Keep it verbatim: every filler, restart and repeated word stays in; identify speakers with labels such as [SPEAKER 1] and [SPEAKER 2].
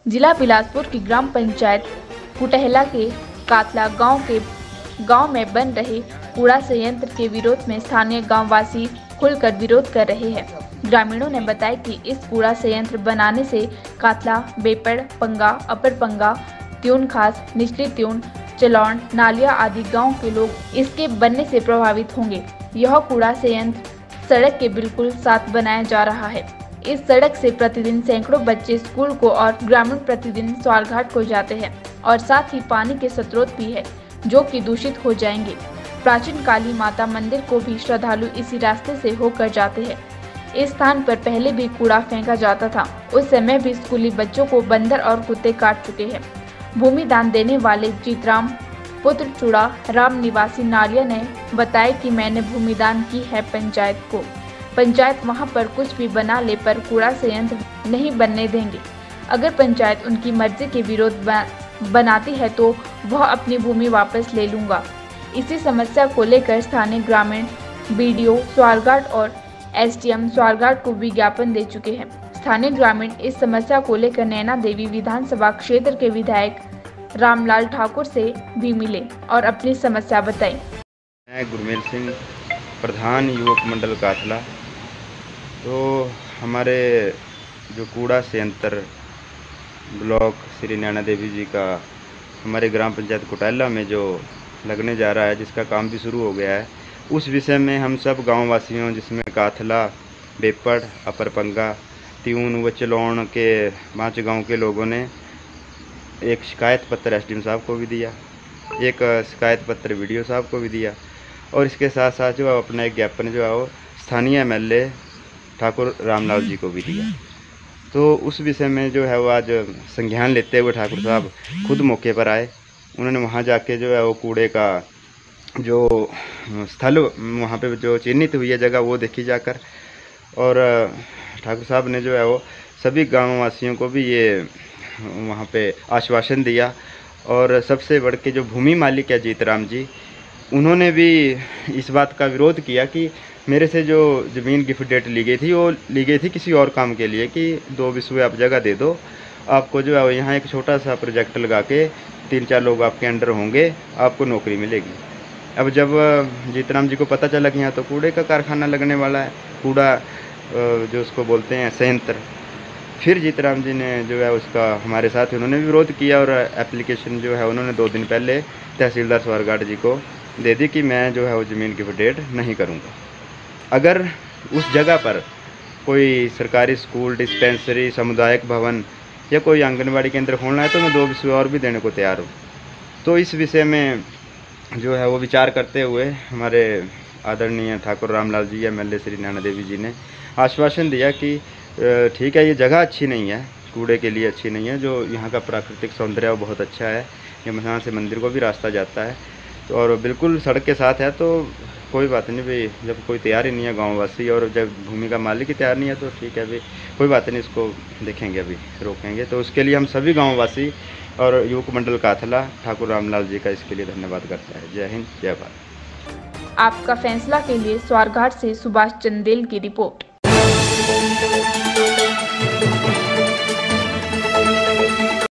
[SPEAKER 1] जिला बिलासपुर की ग्राम पंचायत कुटहला के कातला गांव के गांव में बन रहे कूड़ा संयंत्र के विरोध में स्थानीय गांववासी खुलकर विरोध कर रहे हैं। ग्रामीणों ने बताया कि इस कूड़ा संयंत्र बनाने से कातला, बेपड़, पंगा, अपर पंगा, त्यून खास, निचली त्यून, चलौन, नालिया आदि गांव के लोग इसके बनने से प्रभावित होंगे। यह कूड़ा संयंत्र सड़क के बिल्कुल साथ बनाया जा रहा है। इस सड़क से प्रतिदिन सैकड़ों बच्चे स्कूल को और ग्रामीण प्रतिदिन स्वारघाट को जाते हैं और साथ ही पानी के स्रोत भी है जो कि दूषित हो जाएंगे। प्राचीन काली माता मंदिर को भी श्रद्धालु इसी रास्ते से होकर जाते हैं। इस स्थान पर पहले भी कूड़ा फेंका जाता था। उस समय भी स्कूली बच्चों को बंदर और कुत्ते काट चुके हैं। भूमि दान देने वाले जीतराम पुत्र चूड़ा राम निवासी नालिया ने बताया कि मैंने भूमि दान की है पंचायत को। पंचायत वहां पर कुछ भी बना ले पर कूड़ा संयंत्र नहीं बनने देंगे। अगर पंचायत उनकी मर्जी के विरोध बनाती है तो वह अपनी भूमि वापस ले लूंगा। इसी समस्या को लेकर स्थानीय ग्रामीण बीडीओ स्वारघाट और एसडीएम स्वारघाट को विज्ञापन दे चुके हैं। स्थानीय ग्रामीण इस समस्या को लेकर नैना देवी विधानसभा क्षेत्र के विधायक रामलाल ठाकुर से भी मिले और अपनी समस्या बताई।
[SPEAKER 2] मैं गुरमेल सिंह, प्रधान युवक मंडल कातला। तो हमारे जो कूड़ा संयंत्र ब्लॉक श्री नैना देवी जी का हमारे ग्राम पंचायत कुटहला में जो लगने जा रहा है, जिसका काम भी शुरू हो गया है, उस विषय में हम सब गाँव वासियों, जिसमें काथला, बेपड़, अपर पंगा, त्यून व चलौन के पाँच गांव के लोगों ने एक शिकायत पत्र एसडीएम साहब को भी दिया, एक शिकायत पत्र वीडियो साहब को भी दिया और इसके साथ साथ जो अपना एक ज्ञापन जो है वो स्थानीय एमएलए ठाकुर रामलाल जी को भी दिया। तो उस विषय में जो है वो आज संज्ञान लेते हुए ठाकुर साहब खुद मौके पर आए। उन्होंने वहाँ जाके जो है वो कूड़े का जो स्थल वहाँ पे जो चिन्हित हुई है जगह वो देखी जाकर, और ठाकुर साहब ने जो है वो सभी गाँव वासियों को भी ये वहाँ पे आश्वासन दिया। और सबसे बढ़ के जो भूमि मालिक है जीतराम जी, उन्होंने भी इस बात का विरोध किया कि मेरे से जो ज़मीन गिफ्ट डेट ली गई थी वो ली गई थी किसी और काम के लिए, कि दो विश्व आप जगह दे दो, आपको जो है यहाँ एक छोटा सा प्रोजेक्ट लगा के तीन चार लोग आपके अंडर होंगे, आपको नौकरी मिलेगी। अब जब जीतराम जी को पता चला कि यहाँ तो कूड़े का कारखाना लगने वाला है, कूड़ा जो उसको बोलते हैं संयंत्र, फिर जीतराम जी ने जो है उसका हमारे साथ उन्होंने विरोध किया और एप्लीकेशन जो है उन्होंने दो दिन पहले तहसीलदार स्वारघाट जी को दे दी कि मैं जो है वो ज़मीन की अपडेट नहीं करूँगा। अगर उस जगह पर कोई सरकारी स्कूल, डिस्पेंसरी, सामुदायिक भवन या कोई आंगनबाड़ी केंद्र खोलना है तो मैं दो विषय और भी देने को तैयार हूँ। तो इस विषय में जो है वो विचार करते हुए हमारे आदरणीय ठाकुर रामलाल जी, एमएलए श्री नैना देवी जी ने आश्वासन दिया कि ठीक है, ये जगह अच्छी नहीं है, कूड़े के लिए अच्छी नहीं है, जो यहाँ का प्राकृतिक सौंदर्य वो बहुत अच्छा है, यहाँ से मंदिर को भी रास्ता जाता है तो और बिल्कुल सड़क के साथ है, तो कोई बात नहीं भाई, जब कोई तैयार ही नहीं है गाँववासी और जब भूमि का मालिक ही तैयार नहीं है तो ठीक है भाई, कोई बात नहीं, इसको देखेंगे, अभी रोकेंगे। तो उसके लिए हम सभी गाँववासी और युवक मंडल काथला ठाकुर रामलाल जी का इसके लिए धन्यवाद करता है। जय हिंद, जय भारत।
[SPEAKER 1] आपका फैसला के लिए स्वारघाट से सुभाष चंदेल की रिपोर्ट।